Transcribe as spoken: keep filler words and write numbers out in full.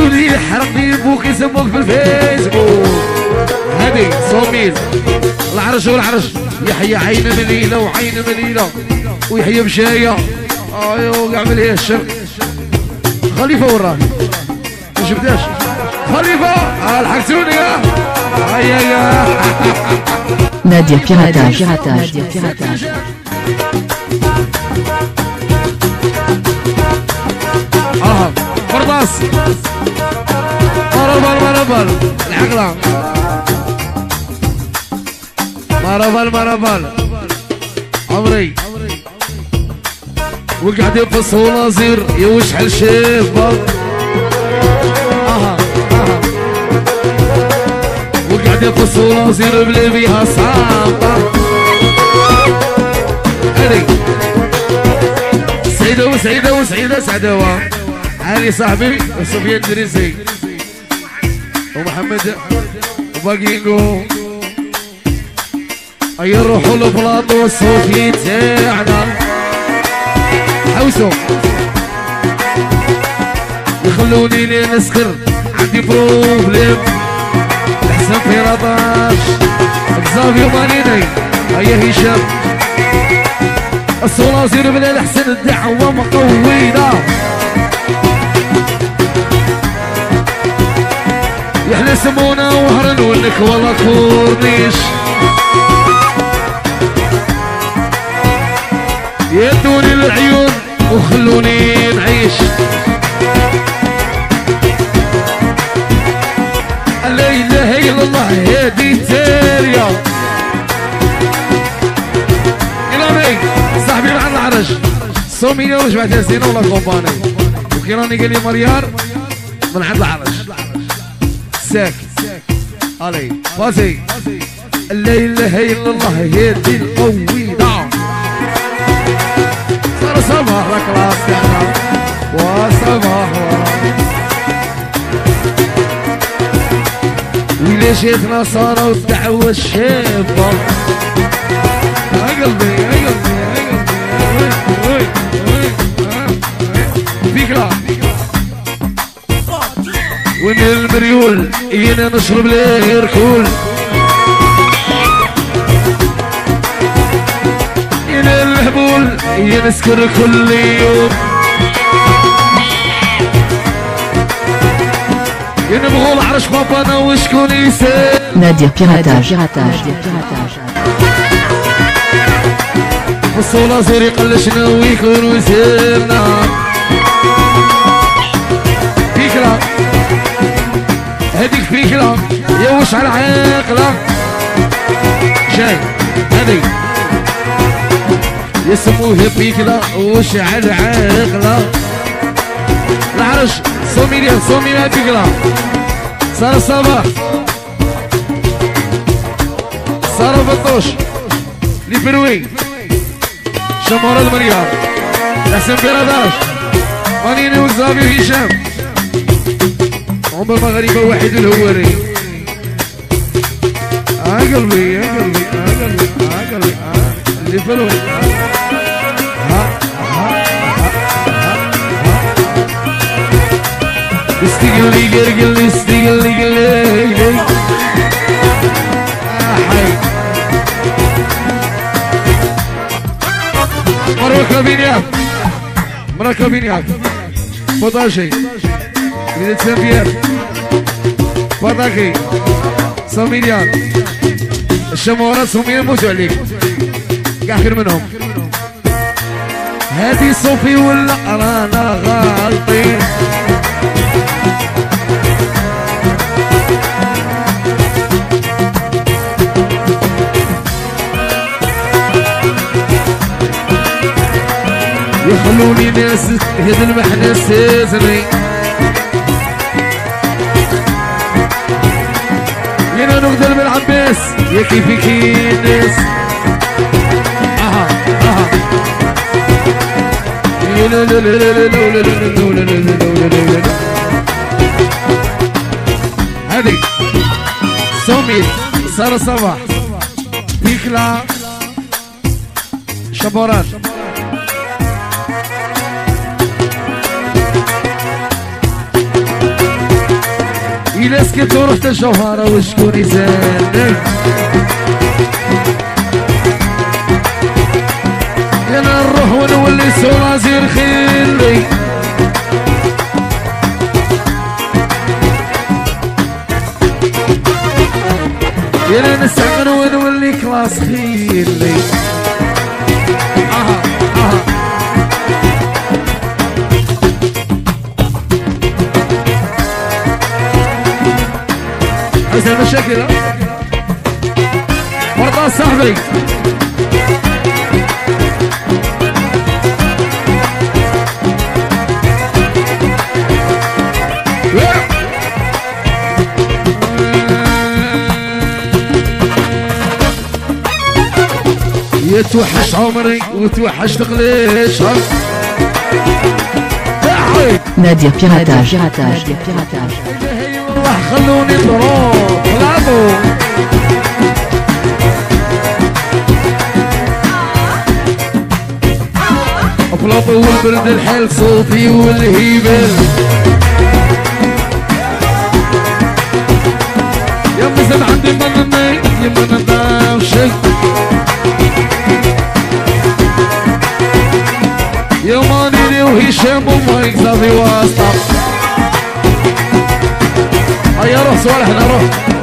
لي حرقني بوك يسموك في الفيسبوك. هذه صوميل العرش والعرش يحيى عين مليلة وعين مليلة ويحيى مشاية. ايوه قاع مليها الشرق. خليفة وراه ما شفتاش خليفة. اه الحقتوني اه هيا نادية بيراتاج. نادية بيراتاج. اه فرطاس مربل مربل العقلة مربل مربل عمري وقاعد في الصولاصير يوشحل شيبه. اها اها وقاعد في الصولاصير بلي فيها صعبة. هذي سعيدة وسعيدة وسعيدة سعدوة علي صاحبي وسفيان دريسي ومحمد وباقينقو. اي نروحوا لبلاطو الصوفي تاعنا حوسو يخلوني لي نسكر عندي بروبليم. الحسن في رطاش اكزافيو مانيني هيا هشام الصلاصير بلا الحسن الدعوة مقوينا. يحلى سمونا وهرن ولك والله كورنيش يدوني العيون وخلوني نعيش. لا اله الا الله هادي تاريا إلهي صاحبي مع العرش صومية ورجعت سنين ولا كومباني وكي راني قال لي مريار من عند العرش ساك علي باسي. لا اله الا الله هادي القويدة. صار صباح الكلاس تاعنا وصباح ويلي جيتنا صاروا الدعوة الشابة. يا قلبي يا قلبي يا قلبي فكرة وين المريول ينا نشرب ليه ركول. ينا الهبول ينسكر كل يوم. ينبغوا العرش بابانا وشكون يسال. نادية بيراتاج. نادية بيراتاج. الصلاصير يقلشنا ويكون وسيلنا. فكرة هذيك فكرة يا وش على عاقلة جاي هذيك يسموها فكرة وش على عاقلة. العرش صوميليا صوميليا فكرة صار الصباح صار فطوش لفروي شمارة المريار الحسن بيراداش مانيني وزافي هشام عمر مغربة واحد الهواري. اه قلبي يا قلبي اه قلبي اه قلبي اه اللي فروي ها ها استقلي قرقلي استقلي قلي حي مركبين ياك مركبين ياك بطاشي بدي تسافير بطاكي سميريان الشمورة سمير موتوا عليك كاع خير منهم. هادي صوفي ولا رانا غالطين. يخلوني ناس هذا المحنة سازني. ينا نقدر بالعباس يا كيفي كي الناس. اها اها لا لا لا لا لا لا لا لا لا لا. هذه سوميل صار الصباح بيكلا شبورات إلا سكت ورحت الجوهرة وشكون يسالني يا نروح ونولي سولازير خيري يا نستعمل ونولي كلاس خيري اها اها حسن المشاكل مرضى صاحبي يتوحش عمري وتوحش تقليش نادية بيراتاج بيراتاج بيراتاج والله خلوني ضروب طلعوا افلاطي والبرد الحيل صوتي والهيبة يا مزن عندي منني يا مننا وشي يا مانيني وهشام ومايك زادي واسطة هيا روح صوالح هنا روح